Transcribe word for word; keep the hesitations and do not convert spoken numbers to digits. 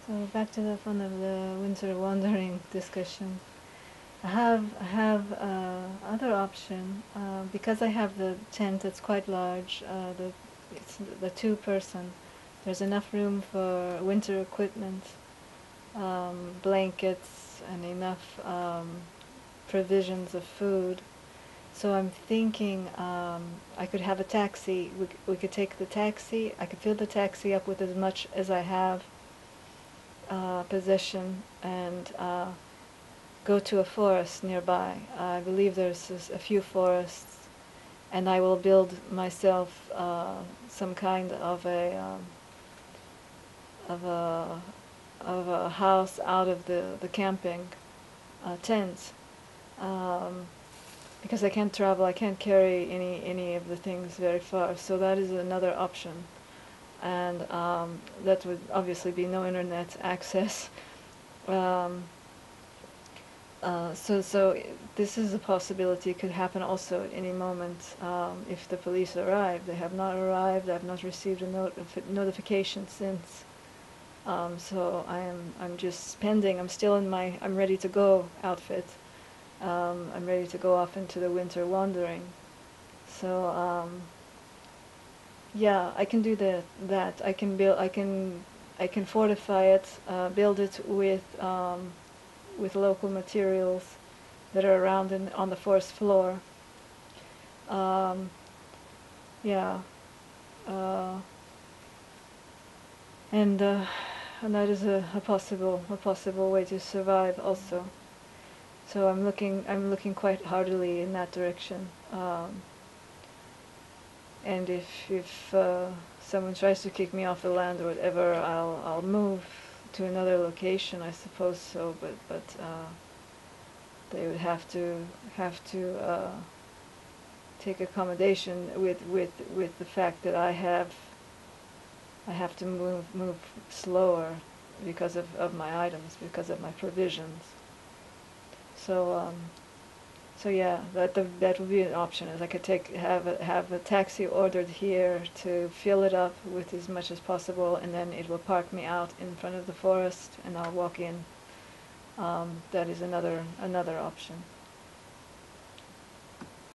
So back to the fun of the winter wandering discussion. I have I have uh, other option uh, because I have the tent that's quite large. Uh, the it's the two person. There's enough room for winter equipment, um, blankets, and enough um, provisions of food. So I'm thinking um, I could have a taxi. We, we could take the taxi. I could fill the taxi up with as much as I have uh, possession and uh, go to a forest nearby. I believe there's a few forests, and I will build myself uh, some kind of a um, of a of a house out of the the camping uh, tent. Um, because I can't travel, I can't carry any any of the things very far. So that is another option, and um, that would obviously be no internet access. Um, uh, so so this is a possibility. It could happen also at any moment um, if the police arrive. They have not arrived. I've not received a notif notification since. Um, so I am I'm just spending. I'm still in my I'm ready to go outfit. Um, I'm ready to go off into the winter wandering. So um, yeah, I can do that. That I can build. I can I can fortify it. Uh, build it with um, with local materials that are around in, on the forest floor. Um, yeah, uh, and uh, and that is a, a possible a possible way to survive also. So I'm looking I'm looking quite heartily in that direction. Um, and if if uh, someone tries to kick me off the land or whatever, I'll I'll move to another location, I suppose so. But but uh, they would have to have to uh, take accommodation with with with the fact that I have I have to move move slower because of, of my items, because of my provisions. So um, so yeah, that the, that would be an option. Is I could take have a, have a taxi ordered here to fill it up with as much as possible, and then it will park me out in front of the forest, and I'll walk in. Um, that is another another option.